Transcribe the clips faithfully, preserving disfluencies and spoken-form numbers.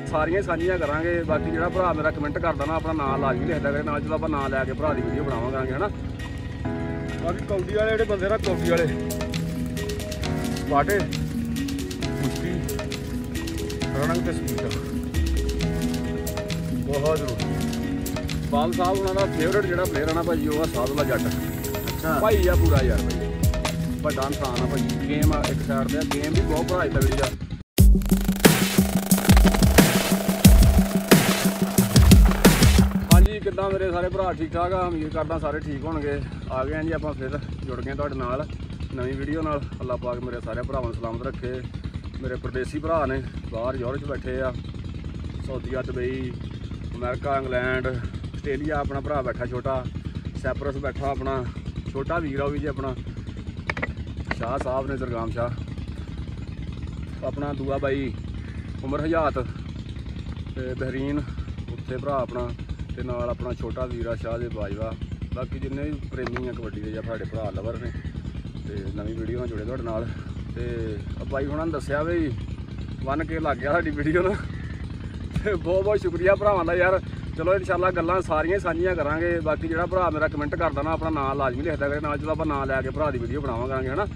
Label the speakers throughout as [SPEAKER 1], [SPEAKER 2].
[SPEAKER 1] ਸਾਰੀਆਂ ਸਾਂਝੀਆਂ ਕਰਾਂਗੇ। बाकी जो भरा मेरा कमेंट करता ना अपना नाम लाजमी लिखता करे नाल, जो आप नाम लैके भरा की वीडियो बनावांगे है ना। बाकी कौडी वाले जो बंदे ना कौडी वाले स्पाटे कुश्ती रनिंग ते स्पीड बहुत जरूरी। बाल साहब उन्होंने फेवरेट जो प्लेयर है ना भाई वो साधुला जट। अच्छा भाई आ पूरा यार भाई बड़ा इंसान है भाई। गेम एक साइड से गेम भी बहुत पढ़ाई तगड़ी आ। हाँ जी किदा मेरे सारे भरा ठीक ठाक आ, उम्मीद करदा सारे ठीक होणगे। आ गए जी आप फिर जुड़ गए तुहाडे नाल नवीं वीडियो नाल। अल्लाह पाक मेरे सारे भरावां नूं सलामत रखे। मेरे परदेसी भरा ने बाहर यूरोप च बैठे आ, सऊदीया दुबई अमेरिका इंग्लैंड आस्ट्रेलिया। अपना भरा बैठा छोटा सैपरस बैठा अपना छोटा वीर भी जी अपना शाह साहब ने सरगाम शाह। अपना दूआ भाई उमर हयात ते बहरीन उत्थे भरा अपना ते नाल अपना छोटा वीरा शाह दे बाजवा। बाकी जिन्ने भी प्रेमी हैं कबड्डी के या साढ़े भरा लवर ने ते नवीं वीडियो में जुड़े तुहाडे नाल। ते बाई हुणां ने दस्सिया बई वन के लग गया साडी वीडियो ना। बहुत बहुत शुक्रिया भरावां दा यार। चलो इंशाल्लाह गल्लां सारियां साझियां करांगे। बाकी जो भरा मेरा कमेंट करता ना अपना नाम लाजमी लिखता करे नाल, जो आप नाम लैके भरा की वीडियो बनावांगे है ना।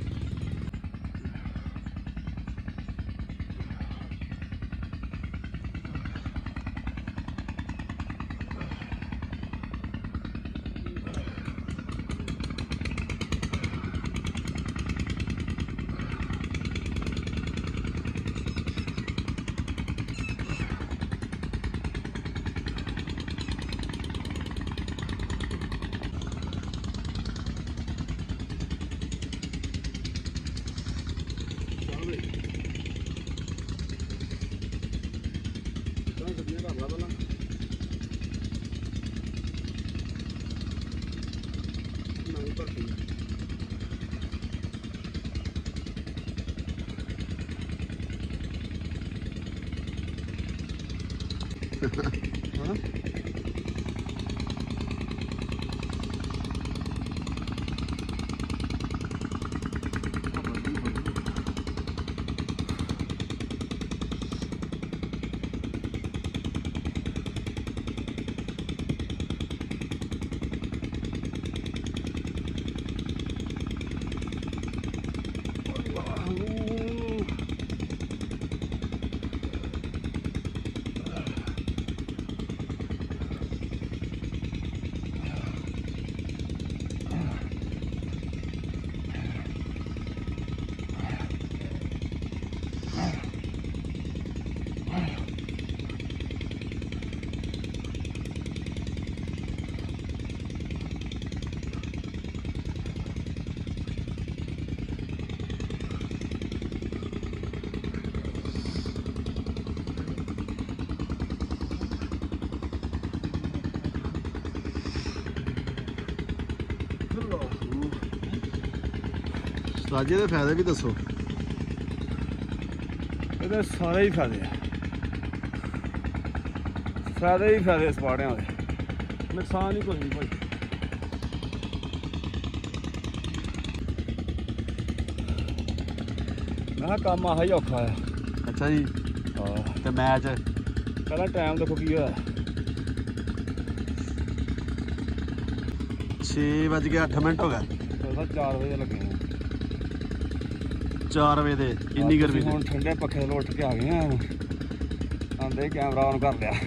[SPEAKER 1] हाँ
[SPEAKER 2] साजे के फायदे भी दसो।
[SPEAKER 1] ये सारे ही फायदे फायदे ही फायदे स्पाटियां के, नुकसान ही कोई नहीं भाई। मैं काम आह ही औखा है।
[SPEAKER 2] अच्छा जी
[SPEAKER 1] हाँ
[SPEAKER 2] तो मैच
[SPEAKER 1] कहना टाइम देखो की होया
[SPEAKER 2] छे बज के अठ मिनट हो गए।
[SPEAKER 1] चार बजे लगे हैं
[SPEAKER 2] चार बजे इन्नी गर्मी
[SPEAKER 1] हम ठंडे पखे लो उठ के आ गए हैं। आंदे कैमरा ऑन कर लिया।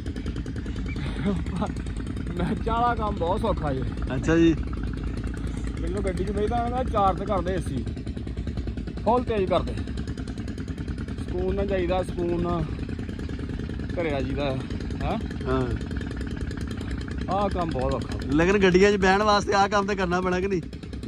[SPEAKER 1] मैच वाला काम बहुत सौखा जी।
[SPEAKER 2] अच्छा जी
[SPEAKER 1] मैनू गड्डी च बेचता चार तो करते एसी फुल तेज करते सकून ना जाइदा सकून ना घरे आ जाइदा है।
[SPEAKER 2] हाँ
[SPEAKER 1] आह काम बहुत औखा
[SPEAKER 2] लेकिन गड्डियां च बहन वास्ते आह काम तो करना पैना कि नहीं।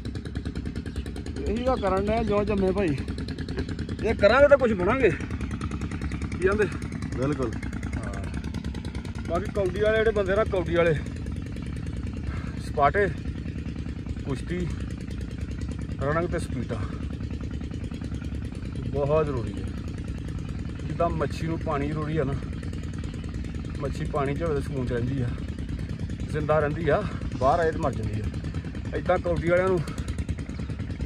[SPEAKER 1] यही करन डे जो जम्मे भाई ये करांगे तो कुछ बनांगे की आंदे
[SPEAKER 2] बिल्कुल।
[SPEAKER 1] हाँ बाकी कौडी वाले जो बंदे ना कौडी वाले स्पाटे कुश्ती रनिंग ते स्पीड बहुत जरूरी है। जिदा मच्छी नूं पानी जरूरी है ना, मच्छी पानी च होवे सकून च रहिंदी आ जिंदा रहिंदी आ, बाहर आए तो मर जाती है। इदा कौडी वालियां नूं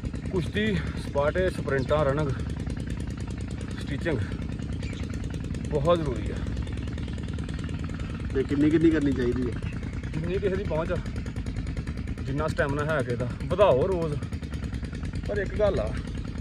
[SPEAKER 1] कुश्ती स्पाटे स्प्रिंटां रनिंग स्टिचिंग ਬਹੁਤ ਜ਼ਰੂਰੀ ਆ।
[SPEAKER 2] ਤੇ ਕਿੰਨੀ ਕਿੰਨੀ ਕਰਨੀ ਚਾਹੀਦੀ ਹੈ?
[SPEAKER 1] ਜਿੰਨੀ ਕਿਸੇ ਦੀ ਪਹੁੰਚ, ਜਿੰਨਾ ਸਟੈਮਿਨਾ ਹੈ ਕਿਸੇ ਦਾ ਵਧਾਓ ਰੋਜ਼। ਪਰ ਇੱਕ ਗੱਲ ਆ,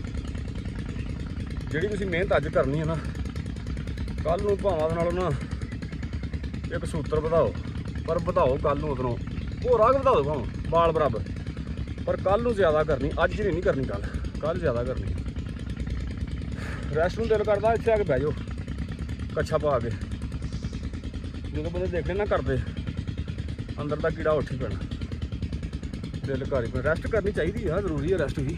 [SPEAKER 1] ਜਿਹੜੀ ਤੁਸੀਂ ਮਿਹਨਤ ਅੱਜ ਕਰਨੀ ਹੈ ਨਾ, ਕੱਲ੍ਹ ਨੂੰ ਭਾਵਾਂ ਦੇ ਨਾਲੋਂ ਨਾ ਇੱਕ ਸੂਤਰ ਵਧਾਓ, ਪਰ ਵਧਾਓ ਕੱਲ੍ਹ ਨੂੰ ਉਧਰੋਂ ਉਹ ਰਾਗ ਵਧਾ ਦਿਓ ਭਾਵੇਂ ਬਾਲ ਬਰਾਬਰ, ਪਰ ਕੱਲ੍ਹ ਨੂੰ ਜ਼ਿਆਦਾ ਕਰਨੀ। ਅੱਜ ਨਹੀਂ ਨਹੀਂ ਕਰਨੀ, ਕੱਲ੍ਹ ਕੱਲ੍ਹ ਜ਼ਿਆਦਾ ਕਰਨੀ। ਰੈਸਟ ਨੂੰ ਦਿਲ ਕਰਦਾ ਇੱਥੇ ਆ ਕੇ ਬਹਿ ਜਾਓ ਕੱਛਾ ਪਾ ਕੇ। ਜਦੋਂ ਬੰਦੇ ਦੇਖਦੇ ਨਾ ਕਰਦੇ, ਅੰਦਰ ਦਾ ਕੀੜਾ ਉੱਠ ਹੀ ਪੈਣਾ, ਦਿਲ ਘਰ ਹੀ ਪੈਣਾ। ਰੈਸਟ ਕਰਨੀ ਚਾਹੀਦੀ ਆ, ਜ਼ਰੂਰੀ ਹੈ ਰੈਸਟ ਵੀ।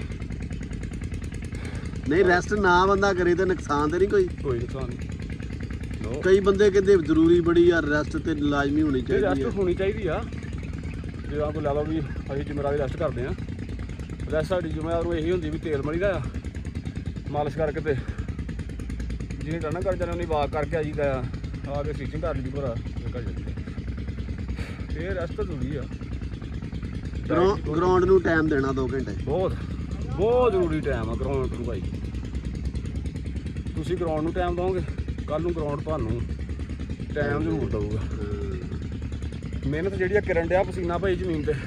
[SPEAKER 2] ਨਹੀਂ ਰੈਸਟ ਨਾ ਬੰਦਾ ਕਰੇ ਤਾਂ ਨੁਕਸਾਨ ਤੇ ਨਹੀਂ ਕੋਈ?
[SPEAKER 1] ਕੋਈ ਨੁਕਸਾਨ ਨਹੀਂ।
[SPEAKER 2] ਕਈ ਬੰਦੇ ਕਹਿੰਦੇ ਜ਼ਰੂਰੀ ਬੜੀ ਆ ਰੈਸਟ ਤੇ ਲਾਜ਼ਮੀ ਹੋਣੀ ਚਾਹੀਦੀ ਹੈ।
[SPEAKER 1] ਰੈਸਟ ਹੋਣੀ ਚਾਹੀਦੀ ਆ। ਜੇ ਆਪ ਲਾ ਲਓ ਵੀ ਅਸੀਂ ਜ਼ਿੰਮੇਵਾਰੀ ਰੈਸਟ ਕਰਦੇ ਹਾਂ, ਰੈਸਟ ਸਾਡੀ ਜ਼ਿੰਮੇਵਾਰੀ ਉਹ ਇਹੀ ਹੁੰਦੀ ਵੀ ਤੇਲ ਮਲੀ ਦਾ ਆ, ਮਾਲਿਸ਼ ਕਰਕੇ ਤੇ ਜਿਹਨੇ ਟਰਨਾ ਕਰ ਜਾਣਾ ਉਹਨੇ ਵਾਕ ਕਰਕੇ ਆ ਜੀਦਾ ਆ, ਆ ਕੇ ਸਟਿਚਿੰਗ ਕਰ ਲਈ ਭਰਾ ਘਰ ਜਾਂਦੀ। ਇਹ ਰੈਸਟ ਤਾਂ ਜ਼ਰੂਰੀ ਆ।
[SPEAKER 2] ਗਰਾਊਂਡ ਨੂੰ ਟਾਈਮ ਦੇਣਾ ਦੋ ਘੰਟੇ
[SPEAKER 1] ਬਹੁਤ ਬਹੁਤ ਜ਼ਰੂਰੀ ਟਾਈਮ ਆ ਗਰਾਊਂਡ ਨੂੰ ਭਾਈ। ਤੁਸੀਂ ਗਰਾਊਂਡ ਨੂੰ ਟਾਈਮ ਦਿਓਗੇ, ਕੱਲ੍ਹ ਨੂੰ ਗਰਾਊਂਡ ਤੁਹਾਨੂੰ ਟਾਈਮ ਜ਼ਰੂਰ ਦਊਗਾ। ਮਿਹਨਤ ਜਿਹੜੀ ਆ ਕਰਨ ਡਿਆ ਪਸੀਨਾ ਭਾਈ ਜ਼ਮੀਨ ਤੇ,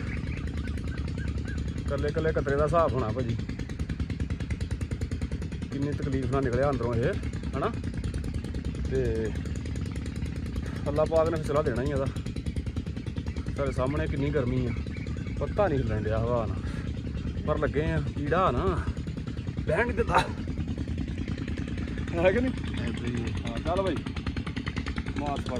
[SPEAKER 1] ਇਕੱਲੇ ਇਕੱਲੇ ਕਤਰੇ ਦਾ ਹਿਸਾਬ ਹੋਣਾ ਭਾਜੀ। ਕਿੰਨੀ ਤਕਲੀਫ ਨਾਲ ਨਿਕਲਿਆ ਅੰਦਰੋਂ ਇਹ, ਹੈ ਨਾ। ਤੇ ਅੱਲਾ ਪਾਕ ਨੇ ਫੈਸਲਾ ਦੇਣਾ ਹੀ ਇਹਦਾ। ਸਾਡੇ ਸਾਹਮਣੇ ਕਿੰਨੀ ਗਰਮੀ ਆ, ਪੱਤਾ ਨਹੀਂ ਹਿੱਲਣ ਡਿਆ ਹਵਾ ਨਾਲ, ਪਰ ਲੱਗੇ ਆ ਕੀੜਾ ਨਾ ਬਹਿਣ ਨਹੀਂ ਦਿੰਦਾ, ਹੈ ਕਿ ਨਹੀਂ? ਹਾਂ ਚੱਲ ਭਾਈ ਮਾਸ ਫੜ।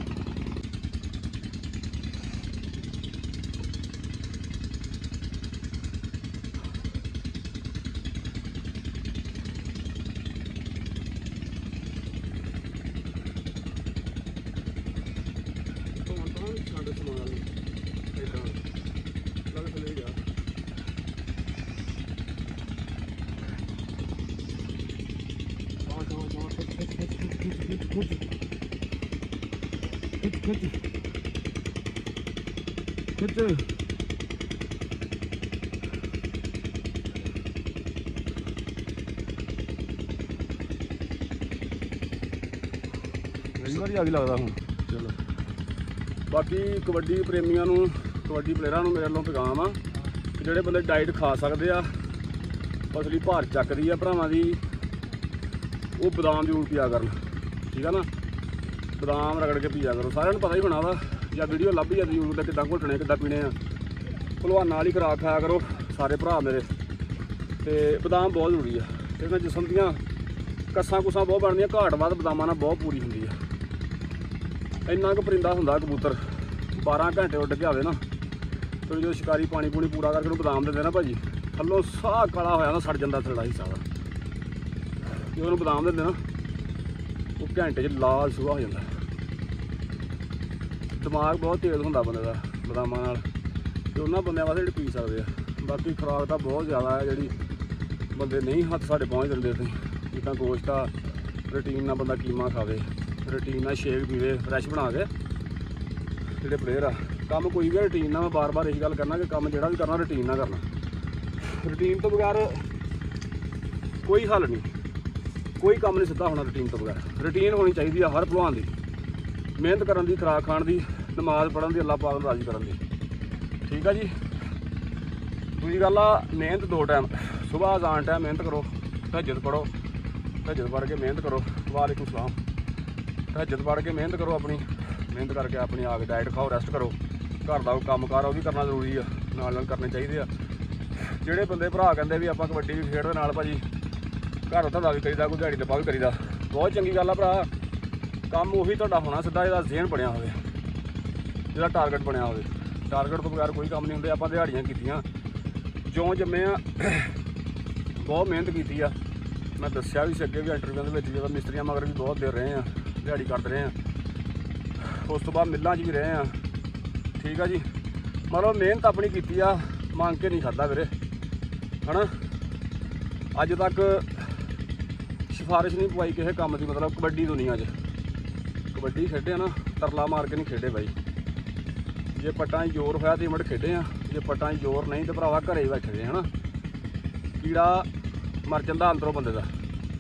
[SPEAKER 1] ਸਾਡੇ ਸਮਾਨ ਇੱਦਾਂ ਲੱਗ ਥੱਲੇ ਗਿਆ। ਖਿੱਚ ਕਈ ਵਾਰੀ ਆ ਵੀ ਲੱਗਦਾ ਹੁਣ। ਚਲੋ ਬਾਕੀ ਕਬੱਡੀ ਪ੍ਰੇਮੀਆਂ ਨੂੰ, ਕਬੱਡੀ ਪਲੇਅਰਾਂ ਨੂੰ ਮੇਰੇ ਵੱਲੋਂ ਪੈਗਾਮ ਆ ਕਿ ਜਿਹੜੇ ਬੰਦੇ ਡਾਈਟ ਖਾ ਸਕਦੇ ਆ, ਪਤਲੀ ਭਾਰ ਚੱਕਦੀ ਆ ਭਰਾਵਾਂ ਦੀ, ਉਹ ਬਦਾਮ ਜ਼ਰੂਰ ਪੀਆ ਕਰਨ, ਠੀਕ ਆ ਨਾ। ਬਦਾਮ ਰਗੜ ਕੇ ਪੀਆ ਕਰੋ। ਸਾਰਿਆਂ ਨੂੰ ਪਤਾ ਹੀ ਹੋਣਾ ਵਾ, ਜਾਂ ਵੀਡੀਓ ਲੱਭ ਜਾਂਦੀ ਯੂਟਿਊਬ 'ਤੇ ਕਿੱਦਾਂ ਘੁੱਟਣੇ ਕਿੱਦਾਂ ਪੀਣੇ ਆ। ਭਲਵਾਨਾਂ ਵਾਲੀ ਖੁਰਾਕ ਖਾਇਆ ਕਰੋ ਸਾਰੇ ਭਰਾ ਮੇਰੇ। ਤੇ ਬਦਾਮ ਬਹੁਤ ਜ਼ਰੂਰੀ ਆ, ਇਹਦੇ ਨਾਲ ਜਿਸਮ ਦੀਆਂ ਕੱਸਾਂ ਕੁੱਸਾਂ ਬਹੁਤ ਬਣਦੀਆਂ, ਘਾਟ ਵੱਧ ਬਦਾਮਾਂ ਨਾਲ ਬਹੁਤ ਪੂਰੀ ਹੁੰਦੀ ਆ। ਇੰਨਾ ਕੁ ਪਰਿੰਦਾ ਹੁੰਦਾ ਕਬੂਤਰ, ਬਾਰਾਂ ਘੰਟੇ ਉੱਡ ਕੇ ਆਵੇ ਨਾ, ਤੇ ਜਦੋਂ ਸ਼ਿਕਾਰੀ ਪਾਣੀ ਪੂਣੀ ਪੂਰਾ ਕਰਕੇ ਉਹਨੂੰ ਬਦਾਮ ਦਿੰਦੇ ਨਾ ਭਾਜੀ, ਥੱਲੋਂ ਸਾਹ ਕਾਲਾ ਹੋਇਆ ਨਾ, ਸੜ ਜਾਂਦਾ ਥੱਲੜਾ ਹਿੱਸਾ ਦਾ। ਜਦੋਂ ਉਹਨੂੰ ਬਦਾਮ ਦਿੰਦੇ ਨਾ, ਉਹ ਘੰਟੇ 'ਚ ਲਾਲ ਸੁਆਹ ਹੋ ਜਾਂਦਾ। ਦਿਮਾਗ ਬਹੁਤ ਤੇਜ਼ ਹੁੰਦਾ ਬੰਦੇ ਦਾ ਬਦਾਮਾਂ ਨਾਲ, ਤੇ ਉਹਨਾਂ ਬੰਦਿਆਂ ਵਾਸਤੇ ਜਿਹੜੇ ਪੀ ਸਕਦੇ ਆ। ਬਾਕੀ ਖੁਰਾਕ ਤਾਂ ਬਹੁਤ ਜ਼ਿਆਦਾ ਹੈ ਜਿਹੜੀ ਬੰਦੇ ਨਹੀਂ ਹੱਥ ਸਾਡੇ ਪਹੁੰਚ ਦਿੰਦੇ। ਤੇ ਜਿੱਦਾਂ ਗੋਸ਼ਤ ਆ, ਰੂਟੀਨ ਨਾਲ ਬੰਦਾ ਕੀਮਾ ਖਾਵੇ, ਰੂਟੀਨ ਨਾਲ ਸ਼ੇਕ ਪੀਵੇ ਫਰੈਸ਼ ਬਣਾ ਕੇ। ਜਿਹੜੇ ਪਲੇਅਰ ਆ, ਕੰਮ ਕੋਈ ਵੀ ਰੂਟੀਨ ਨਾਲ, ਮੈਂ ਬਾਰ ਬਾਰ ਇਹੀ ਗੱਲ ਕਰਨਾ ਕਿ ਕੰਮ ਜਿਹੜਾ ਵੀ ਕਰਨਾ ਰੂਟੀਨ ਨਾਲ ਕਰਨਾ। ਰੂਟੀਨ ਤੋਂ ਬਗੈਰ ਕੋਈ ਹੱਲ ਨਹੀਂ, ਕੋਈ ਕੰਮ ਨਹੀਂ ਸਿੱਧਾ ਹੋਣਾ ਰੂਟੀਨ ਤੋਂ ਬਗੈਰ। ਰੂਟੀਨ ਹੋਣੀ ਚਾਹੀਦੀ ਆ ਹਰ ਭਲਵਾਨ ਦੀ, ਮਿਹਨਤ ਕਰਨ ਦੀ, ਖੁਰਾਕ ਖਾਣ ਦੀ, ਨਮਾਜ਼ ਪੜ੍ਹਨ ਦੀ, ਅੱਲਾਹ ਪਾਕ ਨੂੰ ਰਾਜ਼ੀ ਕਰਨ ਦੀ, ਠੀਕ ਆ ਜੀ। ਦੂਜੀ ਗੱਲ ਆ, ਮਿਹਨਤ ਦੋ ਟਾਈਮ, ਸੁਬਾਹ ਅਜ਼ਾਨ ਟਾਈਮ ਮਿਹਨਤ ਕਰੋ, ਤਹੱਜਦ ਪੜ੍ਹੋ, ਤਹੱਜਦ ਪੜ੍ਹ ਕੇ ਮਿਹਨਤ ਕਰੋ। ਵਾਲੇਕੁਮ ਸਲਾਮ। ਤਹੱਜਦ ਪੜ੍ਹ ਕੇ ਮਿਹਨਤ ਕਰੋ, ਆਪਣੀ ਮਿਹਨਤ ਕਰਕੇ ਆਪਣੀ ਆ ਕੇ ਡਾਇਟ ਖਾਓ, ਰੈਸਟ ਕਰੋ। ਘਰ ਦਾ ਕੰਮ ਕਾਰ ਉਹ ਵੀ ਕਰਨਾ ਜ਼ਰੂਰੀ ਆ, ਨਾਲ ਨਾਲ ਕਰਨੇ ਚਾਹੀਦੇ ਆ। ਜਿਹੜੇ ਬੰਦੇ ਭਰਾ ਕਹਿੰਦੇ ਵੀ ਆਪਾਂ ਕਬੱਡੀ ਵੀ ਖੇਡਦੇ ਨਾਲ ਭਾਜੀ, ਘਰ ਧੰਦਾ ਵੀ ਕਰੀਦਾ, ਕੋਈ ਦਿਹਾੜੀ ਲੱਪਾ ਵੀ ਕਰੀਦਾ, ਬਹੁਤ ਚੰਗੀ ਗੱਲ ਆ ਭਰਾ। ਕੰਮ ਉਹੀ ਤੁਹਾਡਾ ਹੋਣਾ ਸਿੱਧਾ ਜਿਹਦਾ ਜ਼ੇਨ ਬਣਿਆ ਹੋਵੇ, ਜਿਹਦਾ ਟਾਰਗੇਟ ਬਣਿਆ ਹੋਵੇ। ਟਾਰਗੇਟ ਤੋਂ ਬਗੈਰ ਕੋਈ ਕੰਮ ਨਹੀਂ ਹੁੰਦੇ। ਆਪਾਂ ਦਿਹਾੜੀਆਂ ਕੀਤੀਆਂ, ਜਿਉਂ ਜੰਮੇ ਆ, ਬਹੁਤ ਮਿਹਨਤ ਕੀਤੀ ਆ। ਮੈਂ ਦੱਸਿਆ ਵੀ ਸੀ ਅੱਗੇ ਵੀ ਇੰਟਰਵਿਊ ਦੇ ਵਿੱਚ, ਜਦੋਂ ਮਿਸਤਰੀਆਂ ਮਗਰ ਵੀ ਬਹੁਤ ਦੇਰ ਰਹੇ ਆ, ਦਿਹਾੜੀ ਕਰਦੇ ਰਹੇ ਆ। ਉਸ ਤੋਂ ਬਾਅਦ ਮਿੱਲਾਂ 'ਚ ਵੀ ਰਹੇ ਆ, ਠੀਕ ਆ ਜੀ। ਮਤਲਬ ਮਿਹਨਤ ਆਪਣੀ ਕੀਤੀ ਆ, ਮੰਗ ਕੇ ਨਹੀਂ ਖਾਧਾ ਵੀਰੇ, ਹੈ ਨਾ। ਅੱਜ ਤੱਕ ਸਿਫਾਰਿਸ਼ ਨਹੀਂ ਪਵਾਈ ਕਿਸੇ ਕੰਮ ਦੀ, ਮਤਲਬ ਕਬੱਡੀ ਦੁਨੀਆ 'ਚ ਕਬੱਡੀ ਖੇਡੇ ਆ ਨਾ, ਤਰਲਾ ਮਾਰ ਕੇ ਨਹੀਂ ਖੇਡੇ ਬਾਈ। ਜੇ ਪੱਟਾਂ 'ਚ ਜ਼ੋਰ ਹੋਇਆ ਤਾਂ ਮਿੰਟ ਖੇਡੇ ਆ, ਜੇ ਪੱਟਾਂ 'ਚ ਜ਼ੋਰ ਨਹੀਂ ਤਾਂ ਭਰਾਵਾ ਘਰੇ ਹੀ ਬੈਠੇ ਰਹੇ, ਹੈ ਨਾ। ਕੀੜਾ ਮਰ ਜਾਂਦਾ ਅੰਦਰੋਂ ਬੰਦੇ ਦਾ,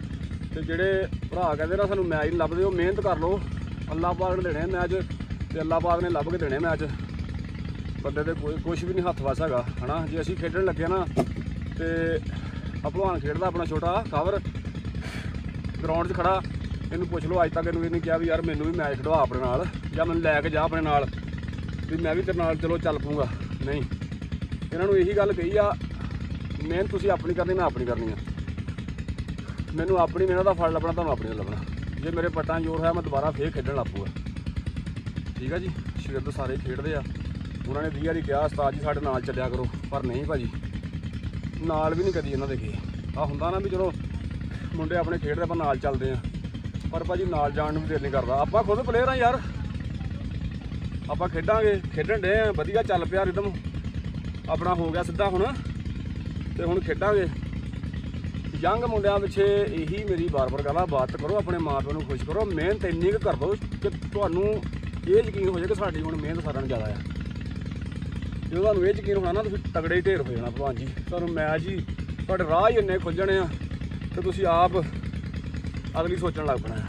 [SPEAKER 1] ਤੇ ਜਿਹੜੇ ਭਰਾ ਕਹਿੰਦੇ ਨਾ ਸਾਨੂੰ ਮੈਚ ਨਹੀਂ ਲੱਭਦੇ, ਉਹ ਮਿਹਨਤ ਕਰ ਲਓ, ਅੱਲਾ ਪਾਕ ਨੇ ਦੇਣੇ ਮੈਚ ਤੇ ਅੱਲਾ ਪਾਕ ਨੇ ਲੱਭ ਕੇ ਦੇਣੇ ਮੈਚ। ਬੰਦੇ ਦੇ ਕੋਈ ਕੁਛ ਵੀ ਨਹੀਂ ਹੱਥ ਵੱਸ ਹੈਗਾ ਹੈ ਨਾ। ਜੇ ਅਸੀਂ ਖੇਡਣ ਲੱਗੇ ਨਾ ਤੇ ਆ ਭਲਵਾਨ ਖੇਡਦਾ ਆਪਣਾ ਛੋਟਾ ਕਵਰ ਗਰਾਊਂਡ 'ਚ ਖੜਾ, ਇਹਨੂੰ ਪੁੱਛ ਲਓ ਅੱਜ ਤੱਕ ਇਹਨੂੰ ਇਹਨੇ ਕਿਹਾ ਵੀ ਯਾਰ ਮੈਨੂੰ ਵੀ ਮੈਚ ਖਿਡਵਾ ਆਪਣੇ ਨਾਲ ਜਾਂ ਮੈਨੂੰ ਲੈ ਕੇ ਜਾ ਆਪਣੇ ਨਾਲ ਵੀ ਮੈਂ ਵੀ ਤੇਰੇ ਨਾਲ ਚਲੋ ਚੱਲ ਪਊਂਗਾ। ਨਹੀਂ, ਇਹਨਾਂ ਨੂੰ ਇਹੀ ਗੱਲ ਕਹੀ ਆ ਮਿਹਨਤ ਤੁਸੀਂ ਆਪਣੀ ਕਰਨੀ, ਮੈਂ ਆਪਣੀ ਕਰਨੀ ਆ। ਮੈਨੂੰ ਆਪਣੀ ਮਿਹਨਤ ਦਾ ਫਲ ਲੱਭਣਾ, ਤੁਹਾਨੂੰ ਆਪਣੀ ਦਾ ਲੱਭਣਾ। ਜੇ ਮੇਰੇ ਪੱਟਾਂ ਜ਼ੋਰ ਹੋਇਆ ਮੈਂ ਦੁਬਾਰਾ ਫੇਰ ਖੇਡਣ ਲੱਗ ਪਊਗਾ। ਠੀਕ ਆ ਜੀ। ਸ਼ਗਿਰਦ ਸਾਰੇ ਖੇਡਦੇ ਆ, ਉਹਨਾਂ ਨੇ ਵੀਹ ਵਾਰੀ ਕਿਹਾ ਉਸਤਾਦ ਜੀ ਸਾਡੇ ਨਾਲ ਚੱਲਿਆ ਕਰੋ, ਪਰ ਨਹੀਂ ਭਾਜੀ ਨਾਲ ਵੀ ਨਹੀਂ ਕਦੀ ਇਹਨਾਂ ਦੇ ਗਏ। ਆਹ ਹੁੰਦਾ ਨਾ ਵੀ ਚਲੋ ਮੁੰਡੇ ਆਪਣੇ ਖੇਡਦੇ ਆਪਾਂ ਨਾਲ ਚੱਲਦੇ ਆ, ਪਰ ਭਾਜੀ ਨਾਲ ਜਾਣ ਨੂੰ ਵੀ ਦਿਲ ਨਹੀਂ ਕਰਦਾ। ਆਪਾਂ ਖੁਦ ਪਲੇਅਰ ਆ ਯਾਰ, ਆਪਾਂ ਖੇਡਾਂਗੇ, ਖੇਡਣ ਡੇ ਆ, ਵਧੀਆ ਚੱਲ ਪਿਆ ਰਿਦਮ ਆਪਣਾ ਹੋ ਗਿਆ ਸਿੱਧਾ ਹੁਣ, ਤੇ ਹੁਣ ਖੇਡਾਂਗੇ। ਯੰਗ ਮੁੰਡਿਆਂ ਪਿੱਛੇ ਇਹੀ ਮੇਰੀ ਬਾਰ-ਬਾਰ ਗੱਲ ਆ, ਬਾਤ ਕਰੋ, ਆਪਣੇ ਮਾਂ ਪਿਓ ਨੂੰ ਖੁਸ਼ ਕਰੋ, ਮਿਹਨਤ ਇੰਨੀ ਕੁ ਕਰ ਦਿਓ ਕਿ ਤੁਹਾਨੂੰ ਇਹ ਯਕੀਨ ਹੋ ਜਾਏ ਕਿ ਸਾਡੀ ਹੁਣ ਮਿਹਨਤ ਸਾਰਿਆਂ ਨੂੰ ਜ਼ਿਆਦਾ ਆ। ਜਦੋਂ ਤੁਹਾਨੂੰ ਇਹ ਯਕੀਨ ਹੋਣਾ ਨਾ ਤੁਸੀਂ ਤਗੜੇ ਹੀ ਢੇਰ ਹੋ ਜਾਣਾ ਭਲਵਾਨ ਜੀ। ਤੁਹਾਨੂੰ ਮੈਚ ਹੀ ਤੁਹਾਡੇ ਰਾਹ ਹੀ ਇੰਨੇ ਖੁੱਲ ਜਾਣੇ ਆ ਤੇ ਤੁਸੀਂ ਆਪ ਅਗਲੀ ਸੋਚਣ ਲੱਗ ਪੈਣਾ।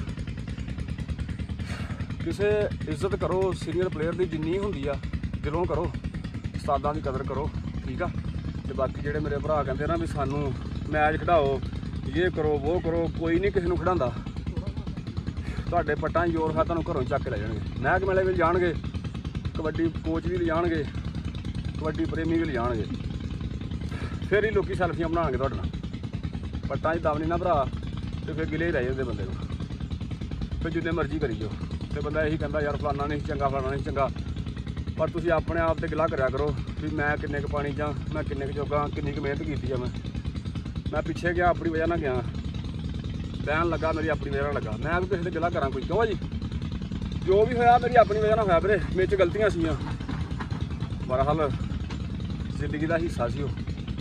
[SPEAKER 1] ਕਿਸੇ ਇੱਜ਼ਤ ਕਰੋ ਸੀਨੀਅਰ ਪਲੇਅਰ ਦੀ ਜਿੰਨੀ ਹੁੰਦੀ ਆ, ਦਿਲੋਂ ਕਰੋ, ਉਸਤਾਦਾਂ ਦੀ ਕਦਰ ਕਰੋ। ਠੀਕ ਆ। ਤੇ ਬਾਕੀ ਜਿਹੜੇ ਮੇਰੇ ਭਰਾ ਕਹਿੰਦੇ ਨਾ ਵੀ ਸਾਨੂੰ ਮੈਚ ਖਿਡਾਓ, ਇਹ ਕਰੋ ਉਹ ਕਰੋ, ਕੋਈ ਨਹੀਂ ਕਿਸੇ ਨੂੰ ਖਿਡਾਉਂਦਾ। ਤੁਹਾਡੇ ਪੱਟਾਂ ਜ਼ੋਰ ਹੈ ਤੁਹਾਨੂੰ ਘਰੋਂ ਚੱਕ ਕੇ ਲੈ ਜਾਣਗੇ, ਮਹਿਕਮੇ ਵਾਲੇ ਵੀ ਲਿਜਾਣਗੇ, ਕਬੱਡੀ ਕੋਚ ਵੀ ਲਿਜਾਣਗੇ, ਕਬੱਡੀ ਪ੍ਰੇਮੀ ਵੀ ਲਿਜਾਣਗੇ, ਫਿਰ ਹੀ ਲੋਕੀ ਸੈਲਫੀਆਂ ਬਣਾਉਣਗੇ ਤੁਹਾਡੇ ਨਾਲ। ਪੱਟਾਂ 'ਚ ਦਮ ਨਹੀਂ ਨਾ ਭਰਾ ਤੇ ਫਿਰ ਗਿਲੇ ਹੀ ਰਹਿ ਜਾਂਦੇ ਬੰਦੇ ਨੂੰ, ਫਿਰ ਜਿੰਨੇ ਮਰਜ਼ੀ ਕਰੀ ਜਾਓ ਤੇ ਬੰਦਾ ਇਹੀ ਕਹਿੰਦਾ ਯਾਰ ਫਲਾਨਾ ਨਹੀਂ ਚੰਗਾ, ਫਲਾਨਾ ਨਹੀਂ ਚੰਗਾ। ਪਰ ਤੁਸੀਂ ਆਪਣੇ ਆਪ ਤੇ ਗਿਲਾ ਕਰਿਆ ਕਰੋ ਵੀ ਮੈਂ ਕਿੰਨੇ ਕੁ ਪਾਣੀ 'ਚ ਹਾਂ, ਮੈਂ ਕਿੰਨੇ ਕੁ ਜੋਗਾ, ਕਿੰਨੀ ਕੁ ਮਿਹਨਤ ਕੀਤੀ ਆ। ਮੈਂ ਮੈਂ ਪਿੱਛੇ ਗਿਆ ਆਪਣੀ ਵਜ੍ਹਾ ਨਾਲ ਗਿਆ, ਬਹਿਣ ਲੱਗਾ ਮੇਰੀ ਆਪਣੀ ਵਜ੍ਹਾ ਨਾਲ ਲੱਗਾ, ਮੈਂ ਵੀ ਕਿਸੇ ਤੇ ਗਿਲਾ ਕਰਾਂ ਕੋਈ? ਕਿਉਂ ਜੀ, ਜੋ ਵੀ ਹੋਇਆ ਮੇਰੀ ਆਪਣੀ ਵਜ੍ਹਾ ਨਾਲ ਹੋਇਆ ਵੀਰੇ, ਮੇਰੇ 'ਚ ਗਲਤੀਆਂ ਸੀਗੀਆਂ, ਬਹਰਹਾਲ ਜ਼ਿੰਦਗੀ ਦਾ ਹਿੱਸਾ ਸੀ ਉਹ।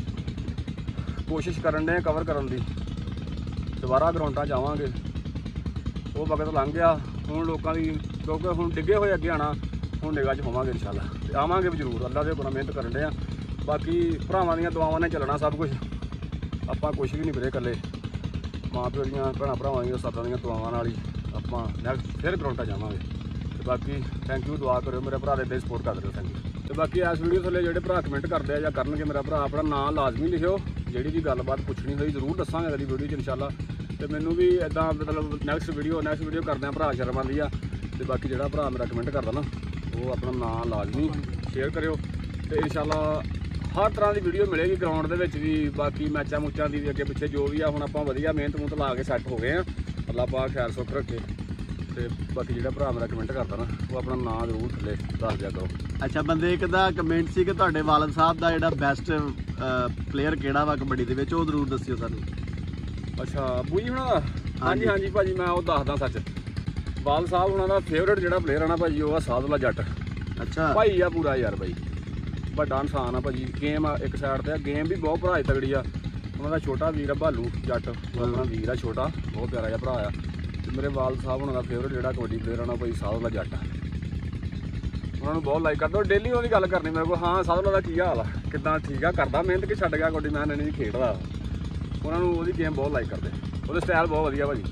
[SPEAKER 1] ਕੋਸ਼ਿਸ਼ ਕਰਨ ਦੇ ਕਵਰ ਕਰਨ ਦੀ, ਦੁਬਾਰਾ ਗਰਾਊਂਡਾਂ ਜਾਵਾਂਗੇ, ਉਹ ਵਕਤ ਲੰਘ ਗਿਆ। ਹੁਣ ਲੋਕਾਂ ਦੀ ਕਿਉਂਕਿ ਹੁਣ ਡਿੱਗੇ ਹੋਏ ਅੱਗੇ ਆਉਣਾ, ਹੁਣ ਨਿਗਾਹ 'ਚ ਹੋਵਾਂਗੇ ਇਨਸ਼ਾਅੱਲਾ, ਤੇ ਆਵਾਂਗੇ ਵੀ ਜ਼ਰੂਰ। ਅੱਲਾ ਦੇ ਬੜਾ ਮਿਹਨਤ ਕਰਨ ਦੇ ਆ, ਬਾਕੀ ਭਰਾਵਾਂ ਦੀਆਂ ਦੁਆਵਾਂ ਨਾਲ ਚੱਲਣਾ ਸਭ ਕੁਝ। ਆਪਾਂ ਕੁਛ ਵੀ ਨਹੀਂ ਵੀਰੇ ਇਕੱਲੇ, ਮਾਂ ਪਿਓ ਦੀਆਂ ਭੈਣਾਂ ਭਰਾਵਾਂ ਦੀਆਂ ਸਾਥਾਂ ਦੀਆਂ ਦੁਆਵਾਂ ਨਾਲ ਹੀ ਆਪਾਂ ਨੈਕਸਟ ਫਿਰ ਗਰਾਊਂਡਾਂ ਜਾਵਾਂਗੇ। ਤੇ ਬਾਕੀ ਥੈਂਕ ਯੂ, ਦੁਆ ਕਰਿਓ ਮੇਰੇ ਭਰਾ ਦੇ ਇੱਦਾਂ ਸਪੋਰਟ ਕਰਦੇ ਰਹੋ। Thank you. ਤੇ ਬਾਕੀ ਇਸ ਵੀਡੀਓ ਥੱਲੇ ਜਿਹੜੇ ਭਰਾ ਕਮੈਂਟ ਕਰਦੇ ਆ ਜਾਂ ਕਰਨਗੇ, ਮੇਰਾ ਭਰਾ ਆਪਣਾ ਨਾਂ ਲਾਜ਼ਮੀ ਲਿਖਿਓ, ਜਿਹੜੀ ਵੀ ਗੱਲਬਾਤ ਪੁੱਛਣੀ ਹੋਈ ਜ਼ਰੂਰ ਦੱਸਾਂਗੇ ਅਗਲੀ ਵੀਡੀਓ 'ਚ ਇਨਸ਼ਾਅੱਲਾ। ਤੇ ਮੈਨੂੰ ਵੀ ਇੱਦਾਂ ਮਤਲਬ ਨੈਕਸਟ ਵੀਡੀਓ ਨੈਕਸਟ ਵੀਡੀਓ ਕਰਦੇ ਆ ਭਰਾ ਸ਼ਰਮ ਆਉਂਦੀ ਆ। ਤੇ ਬਾਕੀ ਜਿਹੜਾ ਭਰਾ ਮੇਰਾ ਕਮੈਂਟ ਕਰਦਾ ਨਾ, ਉਹ ਆਪਣਾ ਨਾਂ ਲਾਜ਼ਮੀ ਸ਼ੇਅਰ ਕਰਿਓ, ਤੇ ਇਨਸ਼ਾਅੱਲਾ ਹਰ ਤਰ੍ਹਾਂ ਦੀ ਵੀਡੀਓ ਮਿਲੇਗੀ ਗਰਾਊਂਡ ਦੇ ਵਿੱਚ ਵੀ, ਬਾਕੀ ਮੈਚਾਂ ਮੂਚਾਂ ਦੀ ਵੀ ਅੱਗੇ ਪਿੱਛੇ ਜੋ ਵੀ ਆ। ਹੁਣ ਆਪਾਂ ਵਧੀਆ ਮਿਹਨਤ ਮੁਹਨਤ ਲਾ ਕੇ ਸੈੱਟ ਹੋ ਗਏ ਆ, ਅੱਲਾ ਪਾਕ ਖੈਰ ਸੁੱਖ ਰੱਖੇ। ਤੇ ਬਾਕੀ ਜਿਹੜਾ ਭਰਾ ਮੇਰਾ ਕਮੈਂਟ ਕਰਦਾ ਨਾ, ਉਹ ਆਪਣਾ ਨਾਂ ਜ਼ਰੂਰ ਥੱਲੇ ਦੱਸ ਦਿਆ ਕਰੋ।
[SPEAKER 2] ਅੱਛਾ, ਬੰਦੇ ਇੱਕ ਦਾ ਕਮੈਂਟ ਸੀ ਕਿ ਤੁਹਾਡੇ ਵਾਲਦ ਸਾਹਿਬ ਦਾ ਜਿਹੜਾ ਬੈਸਟ ਪਲੇਅਰ ਕਿਹੜਾ ਵਾ ਕਬੱਡੀ ਦੇ ਵਿੱਚ, ਉਹ ਜ਼ਰੂਰ ਦੱਸਿਓ ਸਾਨੂੰ।
[SPEAKER 1] ਅੱਛਾ ਬੂਜੀ ਹੁਣਾਂ ਦਾ? ਹਾਂਜੀ ਹਾਂਜੀ ਭਾਜੀ, ਮੈਂ ਉਹ ਦੱਸਦਾ ਸੱਚ। ਵਾਲ ਸਾਹਿਬ ਹੁਣਾਂ ਦਾ ਫੇਵਰੇਟ ਜਿਹੜਾ ਪਲੇਅਰ ਆ ਨਾ ਭਾਜੀ, ਉਹ ਆ ਸਾਧੂਲਾ ਜੱਟ।
[SPEAKER 2] ਅੱਛਾ
[SPEAKER 1] ਭਾਈ ਆ ਪੂਰਾ ਯਾਰ ਬਾਈ, ਵੱਡਾ ਇਨਸਾਨ ਆ ਭਾਜੀ। ਗੇਮ ਆ ਇੱਕ ਸਾਈਡ ਤੇ ਆ, ਗੇਮ ਵੀ ਬਹੁਤ ਭਰਾ ਤਗੜੀ ਆ। ਉਹਨਾਂ ਦਾ ਛੋਟਾ ਵੀਰ ਆ ਭਾਲੂ ਜੱਟ, ਉਹ ਆਪਣਾ ਵੀਰ ਆ ਛੋਟਾ, ਬਹੁਤ ਪਿਆਰਾ ਜਿਹਾ ਭਰਾ ਆ। ਤੇ ਮੇਰੇ ਵਾਲ ਸਾਹਿਬ ਉਹਨਾਂ ਦਾ ਫੇਵਰੇਟ ਜਿਹੜਾ ਕਬੱਡੀ ਪਲੇਅਰ ਆ ਨਾ ਭਾਈ, ਸਾਧੂਲਾ ਜੱਟ। ਉਹਨਾਂ ਨੂੰ ਬਹੁਤ ਲਾਈਕ ਕਰਦਾ, ਡੇਲੀ ਉਹਦੀ ਗੱਲ ਕਰਨੀ ਮੇਰੇ ਕੋਲ। ਹਾਂ ਸਾਧੂਲਾ ਦਾ ਕੀ ਹਾਲ ਆ, ਕਿੱਦਾਂ ਠੀਕ ਆ, ਕਰਦਾ ਮਿਹਨਤ ਕਿ ਛੱਡ ਗਿਆ ਕਬੱਡੀ? ਮੈਂ ਨਹੀਂ ਖੇਡਦਾ। ਉਹਨਾਂ ਨੂੰ ਉਹਦੀ ਗੇਮ ਬਹੁਤ ਲਾਈਕ ਕਰਦੇ, ਉਹਦੇ ਸਟਾਈਲ ਬਹੁਤ ਵਧੀਆ ਭਾਜੀ।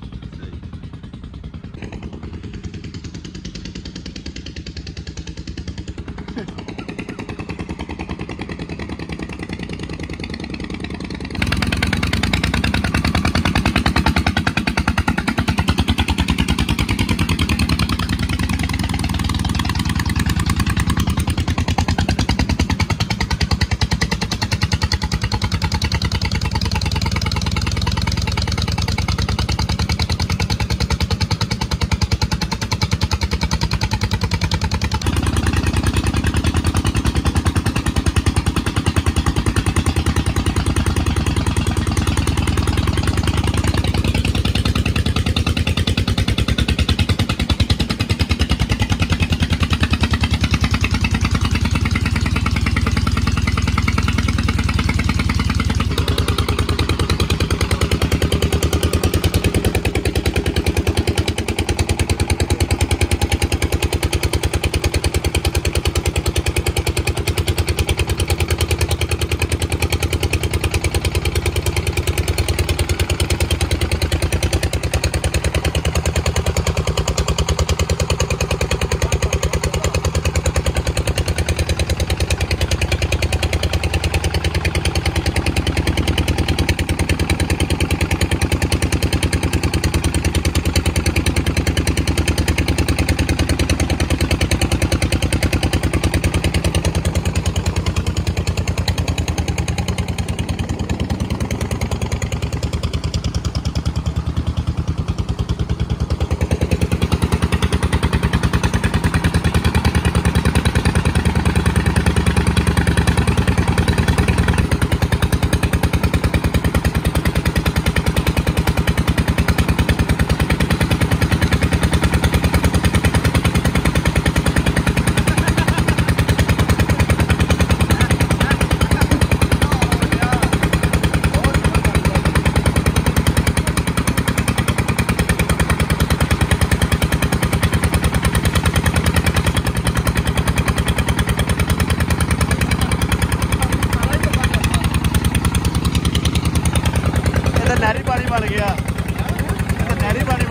[SPEAKER 2] ਨਹਿਰੀ ਪਾਣੀ ਬਣ ਗਿਆ ਇਹ ਤਾਂ ਨਹਿਰੀ ਪਾਣੀ